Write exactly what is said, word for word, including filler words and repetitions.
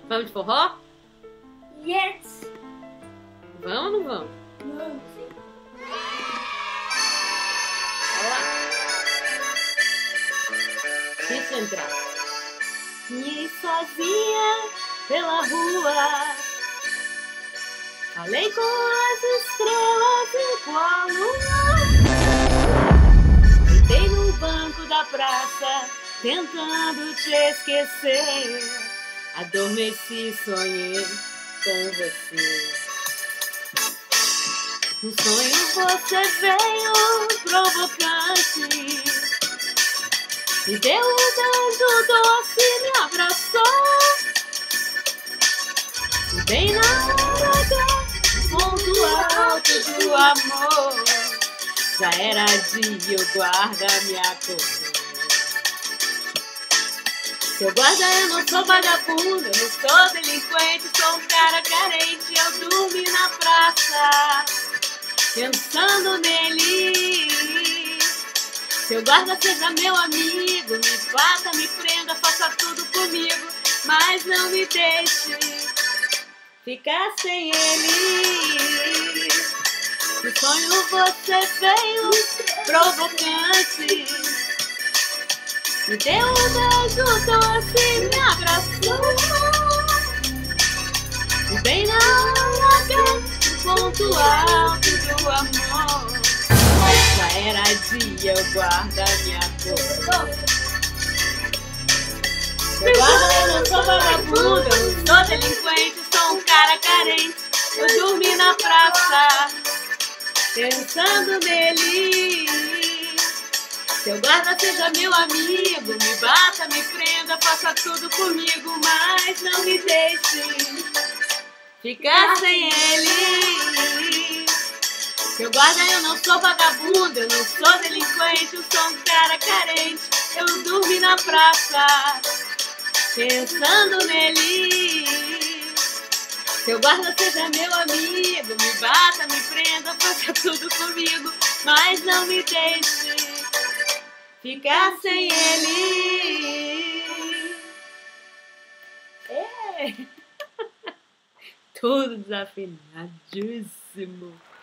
Vamos de forró? Yes! Vamos ou não vamos? Vamos. Olha lá. Deixa eu entrar. E sozinha pela rua, falei com as estrelas e com a lua. Deitei no banco da praça, tentando te esquecer. Adormeci e sonhei com você. No sonho você veio provocante, me deu um beijo doce, me abraçou. E bem na hora do ponto alto do amor, já era dia, o guarda me acordou. Seu guarda, eu não sou vagabundo, eu não sou delinquente, sou um cara carente. Eu dormi na praça, pensando nele. Seu guarda, seja meu amigo, me bata, me prenda, faça tudo comigo, mas não me deixe ficar sem ele. No sonho você veio provocante, me deu um beijo doce, me abraçou. E bem na hora do ponto alto do amor, já era dia, o guarda me acordou. Seu guarda, eu não sou vagabundo, eu não sou delinquente, sou um cara carente. Eu dormi na praça, pensando nele. Seu guarda, seja meu amigo, me bata, me prenda, faça tudo comigo, mas não me deixe ficar sem ele. Seu guarda, eu não sou vagabundo, eu não sou delinquente, eu sou um cara carente. Eu dormi na praça, pensando nele. Seu guarda, seja meu amigo, me bata, me prenda, faça tudo comigo, mas não me deixe ficar sem ele. É. Tudo desafinadíssimo.